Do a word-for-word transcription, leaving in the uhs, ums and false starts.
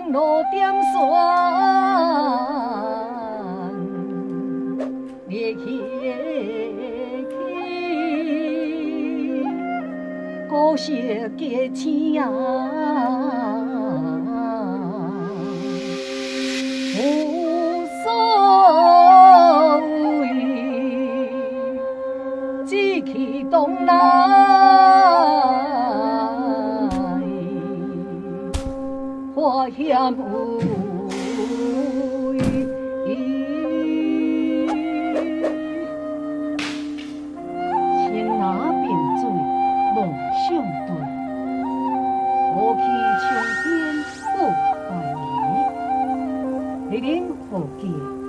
路点线，烈气气，古色佳青啊，无所谓，志气东来。花险有为，青拿并水无相对，雾气冲天不怀疑，一人何见？